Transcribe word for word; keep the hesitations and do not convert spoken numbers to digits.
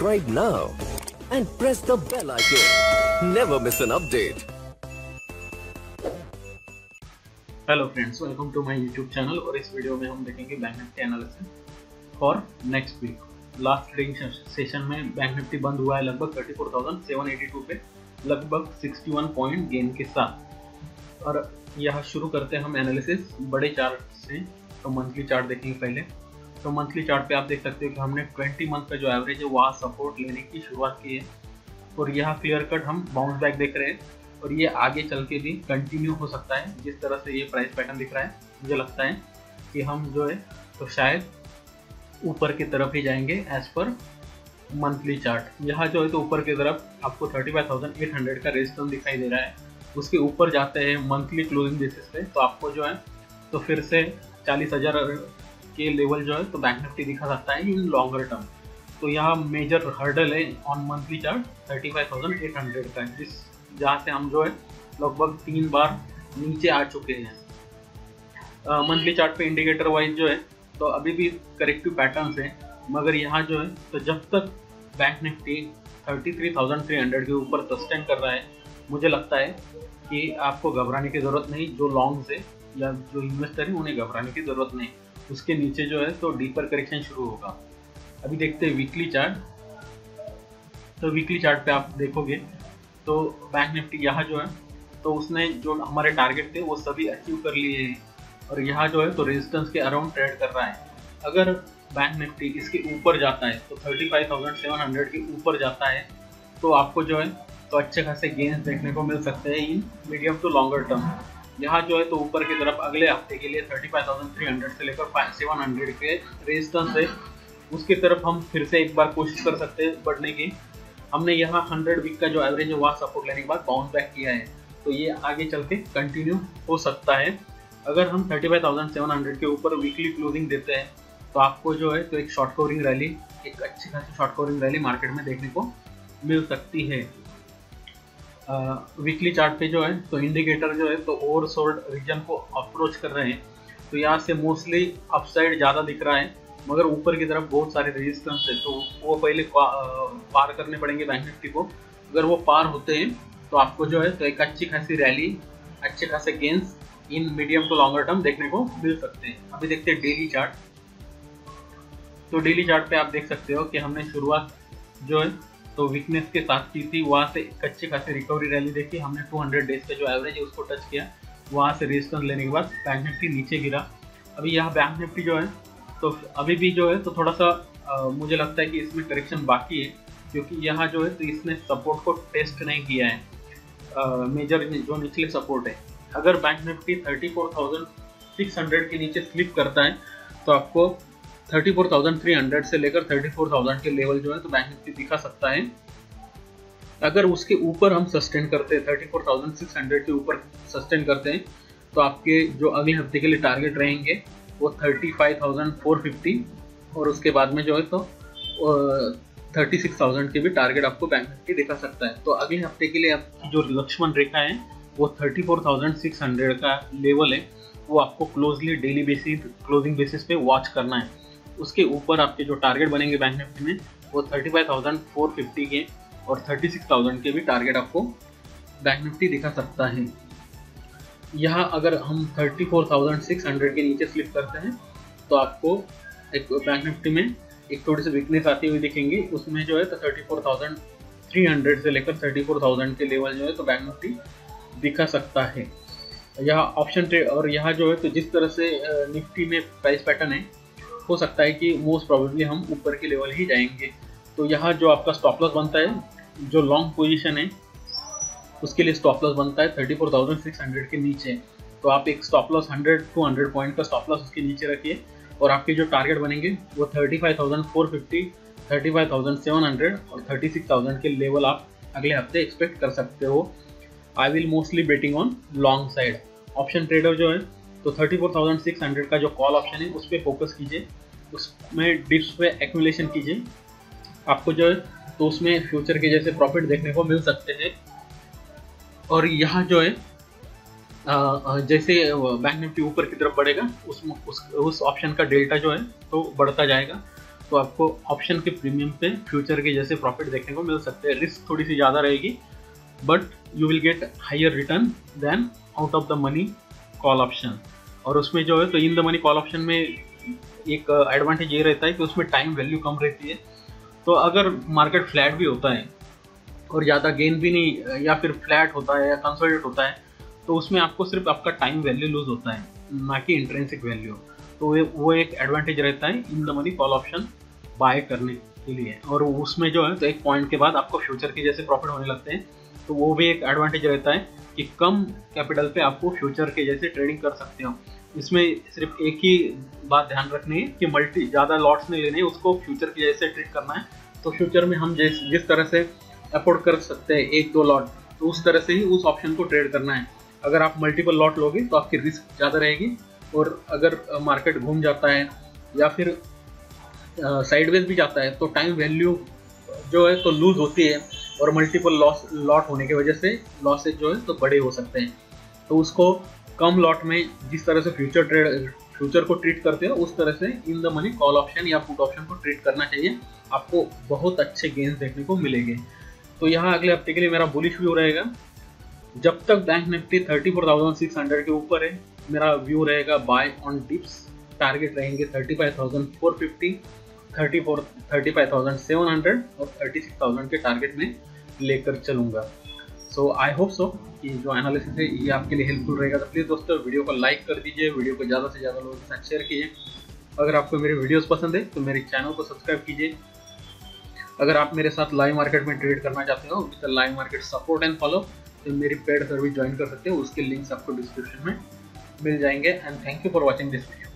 Subscribe now and press the bell icon. Never miss an update. Hello friends, welcome to my YouTube channel. और इस video में हम देखेंगे bank Nifty analysis for next week. Last trading session में bank Nifty बंद हुआ है लगभग चौंतीस हज़ार सात सौ बयासी पे, लगभग इकसठ पॉइंट गेन के साथ। और यह शुरू करते हैं हम एनालिसिस बड़े चार्ट से। तो मंथली चार्ट देखेंगे पहले। तो मंथली चार्ट पे आप देख सकते हो कि हमने बीस मंथ का जो एवरेज है वहाँ सपोर्ट लेने की शुरुआत की है और यह क्लियर कट हम बाउंस बैक देख रहे हैं और ये आगे चल के भी कंटिन्यू हो सकता है। जिस तरह से ये प्राइस पैटर्न दिख रहा है, मुझे लगता है कि हम जो है तो शायद ऊपर की तरफ ही जाएंगे एज पर मंथली चार्ट। यहाँ जो है तो ऊपर की तरफ आपको पैंतीस हज़ार आठ सौ का रेजिस्टेंस दिखाई दे रहा है। उसके ऊपर जाते हैं मंथली क्लोजिंग बेसिस पे तो आपको जो है तो फिर से चालीस हज़ार के लेवल जो है तो बैंक निफ्टी दिखा सकता है इन लॉन्गर टर्म। तो यहाँ मेजर हर्डल है ऑन मंथली चार्ट पैंतीस हज़ार आठ सौ का, जिस जहाँ से हम जो है लगभग तीन बार नीचे आ चुके हैं। मंथली चार्ट पे इंडिकेटर वाइज जो है तो अभी भी करेक्टिव पैटर्न्स है, मगर यहाँ जो है तो जब तक बैंक निफ्टी तैंतीस हज़ार तीन सौ के ऊपर सस्टेन कर रहा है, मुझे लगता है कि आपको घबराने की ज़रूरत नहीं। जो लॉन्ग है या जो इन्वेस्टर है उन्हें घबराने की ज़रूरत नहीं। उसके नीचे जो है तो डीपर करेक्शन शुरू होगा। अभी देखते हैं वीकली चार्ट। तो वीकली चार्ट पे आप देखोगे तो बैंक निफ्टी यहाँ जो है तो उसने जो हमारे टारगेट थे वो सभी अचीव कर लिए हैं और यहाँ जो है तो रेजिस्टेंस के अराउंड ट्रेड कर रहा है। अगर बैंक निफ्टी इसके ऊपर जाता है तो पैंतीस हज़ार सात सौ के ऊपर जाता है तो आपको जो है तो अच्छे खासे गेन्स देखने को मिल सकते हैं in medium to longer term. यहाँ जो है तो ऊपर की तरफ अगले हफ्ते के लिए पैंतीस हज़ार तीन सौ से लेकर सात सौ के रेजिस्टेंस है, उसकी तरफ हम फिर से एक बार कोशिश कर सकते हैं बढ़ने की। हमने यहाँ सौ वीक का जो एवरेज है वहाँ सपोर्ट लेने के बाद बाउंस बैक किया है, तो ये आगे चल के कंटिन्यू हो सकता है। अगर हम पैंतीस हज़ार सात सौ के ऊपर वीकली क्लोजिंग देते हैं तो आपको जो है तो एक शॉर्ट कवरिंग रैली, एक अच्छी खासी शॉर्ट कवरिंग रैली मार्केट में देखने को मिल सकती है। वीकली uh, चार्ट पे जो है तो इंडिकेटर जो है तो ओवरसोल्ड रीजन को अप्रोच कर रहे हैं, तो यहाँ से मोस्टली अपसाइड ज़्यादा दिख रहा है, मगर ऊपर की तरफ बहुत सारे रेजिस्टेंस है तो वो पहले पार करने पड़ेंगे बैंक निफ्टी को। अगर वो पार होते हैं तो आपको जो है तो एक अच्छी खासी रैली, अच्छे खासे gains in medium to longer term देखने को मिल सकते हैं। अभी देखते हैं डेली चार्ट। तो डेली चार्ट पे आप देख सकते हो कि हमने शुरुआत जो है तो वीकनेस के साथ की थी, वहाँ से एक अच्छी खासी रिकवरी रैली देखी। हमने दो सौ डेज का जो एवरेज है उसको टच किया, वहाँ से रेजिस्टेंस लेने के बाद बैंक निफ्टी नीचे गिरा। अभी यहाँ बैंक निफ्टी जो है तो अभी भी जो है तो थोड़ा सा आ, मुझे लगता है कि इसमें करेक्शन बाकी है, क्योंकि यहाँ जो है तो इसने सपोर्ट को टेस्ट नहीं किया है। आ, मेजर जो निचले सपोर्ट है, अगर बैंक निफ्टी चौंतीस हज़ार छह सौ के नीचे स्लिप करता है तो आपको चौंतीस हज़ार तीन सौ से लेकर चौंतीस हज़ार के लेवल जो है तो बैंक निफ्टी दिखा सकता है। अगर उसके ऊपर हम सस्टेन करते हैं, चौंतीस हज़ार छह सौ के ऊपर सस्टेन करते हैं तो आपके जो अगले हफ्ते के लिए टारगेट रहेंगे वो पैंतीस हज़ार चार सौ पचास और उसके बाद में जो है तो छत्तीस हज़ार के भी टारगेट आपको बैंक निफ्टी दिखा सकता है। तो अगले हफ्ते के लिए आपकी जो लक्ष्मण रेखा है वो चौंतीस हज़ार छह सौ का लेवल है, वो आपको closely daily basis closing basis पे वॉच करना है। उसके ऊपर आपके जो टारगेट बनेंगे बैंक निफ्टी में वो पैंतीस हज़ार चार सौ पचास के और छत्तीस हज़ार के भी टारगेट आपको बैंक निफ्टी दिखा सकता है। यहाँ अगर हम चौंतीस हज़ार छह सौ के नीचे स्लिप करते हैं तो आपको एक बैंक निफ्टी में एक थोड़ी सी वीकनेस आती हुई दिखेंगे। उसमें जो है तो चौंतीस हज़ार तीन सौ से लेकर चौंतीस हज़ार के लेवल जो है तो बैंक निफ्टी दिखा सकता है। यहाँ ऑप्शन ट्रेड और यहाँ जो है तो जिस तरह से निफ्टी में प्राइस पैटर्न है, हो सकता है कि मोस्ट प्रोबेबली हम ऊपर के लेवल ही जाएंगे। तो यहाँ जो आपका स्टॉप लॉस बनता है, जो लॉन्ग पोजीशन है उसके लिए स्टॉप लॉस बनता है चौंतीस हज़ार छह सौ के नीचे। तो आप एक स्टॉप लॉस सौ टू सौ पॉइंट का स्टॉप लॉस उसके नीचे रखिए और आपके जो टारगेट बनेंगे वो पैंतीस हज़ार चार सौ पचास, पैंतीस हज़ार सात सौ और छत्तीस हज़ार के लेवल आप अगले हफ्ते एक्सपेक्ट कर सकते हो। I will mostly betting on long side. Option trader जो है तो चौंतीस हज़ार छह सौ का जो कॉल ऑप्शन है उस पर फोकस कीजिए, उसमें डिप्स पे एक्यूमुलेशन कीजिए, आपको जो है तो उसमें फ्यूचर के जैसे प्रॉफिट देखने को मिल सकते हैं। और यहाँ जो है जैसे बैंक निफ्टी ऊपर की तरफ बढ़ेगा उस उस उस ऑप्शन का डेल्टा जो है तो बढ़ता जाएगा। तो आपको ऑप्शन के प्रीमियम पे फ्यूचर के जैसे प्रॉफिट देखने को मिल सकते हैं। रिस्क थोड़ी सी ज़्यादा रहेगी, but you will get higher return than out of the money call option. और उसमें जो है तो in the money call option में एक एडवांटेज ये रहता है कि उसमें टाइम वैल्यू कम रहती है। तो अगर मार्केट फ्लैट भी होता है और ज़्यादा गेन भी नहीं, या फिर फ्लैट होता है या कंसोलिडेट होता है, तो उसमें आपको सिर्फ आपका टाइम वैल्यू लूज होता है, ना कि इंट्रिंसिक वैल्यू। तो वो एक एडवांटेज रहता है in the money call option buy करने के लिए। और उसमें जो है तो एक पॉइंट के बाद आपको फ्यूचर के जैसे प्रॉफिट होने लगते हैं, तो वो भी एक एडवांटेज रहता है कि कम कैपिटल पे आपको फ्यूचर के जैसे ट्रेडिंग कर सकते हो। इसमें सिर्फ एक ही बात ध्यान रखनी है कि मल्टी ज़्यादा लॉट्स नहीं लेने, उसको फ्यूचर के जैसे ट्रीट करना है। तो फ्यूचर में हम जिस जिस तरह से अफोर्ड कर सकते हैं एक दो लॉट, तो उस तरह से ही उस ऑप्शन को ट्रेड करना है। अगर आप मल्टीपल लॉट लोगे तो आपकी रिस्क ज़्यादा रहेगी, और अगर मार्केट घूम जाता है या फिर साइडवेज भी जाता है तो टाइम वैल्यू जो है तो लूज होती है, और मल्टीपल लॉस लॉट होने की वजह से लॉसेज जो है तो बड़े हो सकते हैं। तो उसको कम लॉट में जिस तरह से फ्यूचर ट्रेड फ्यूचर को ट्रीट करते हो, उस तरह से in the money call option या पुट ऑप्शन को ट्रीट करना चाहिए। आपको बहुत अच्छे गेन्स देखने को मिलेंगे। तो यहाँ अगले हफ्ते के लिए मेरा बुलिश व्यू रहेगा। जब तक bank Nifty thirty four thousand six hundred के ऊपर है, मेरा व्यू रहेगा बाय ऑन डिप्स। टारगेट रहेंगे thirty five thousand four fifty, thirty four thirty five thousand seven hundred और थर्टी सिक्स थाउजेंड के टारगेट में लेकर चलूँगा। सो आई होप सो कि जो एनालिसिस है ये आपके लिए हेल्पफुल रहेगा। तो प्लीज़ दोस्तों वीडियो को लाइक कर दीजिए, वीडियो को ज़्यादा से ज़्यादा लोगों के साथ शेयर कीजिए। अगर आपको मेरे वीडियोस पसंद है तो मेरे चैनल को सब्सक्राइब कीजिए। अगर आप मेरे साथ लाइव मार्केट में ट्रेड करना चाहते हो with live market support and follow, तो मेरी पेड सर्विस ज्वाइन कर सकते हो। उसके लिंक्स आपको डिस्क्रिप्शन में मिल जाएंगे। And thank you for watching this video.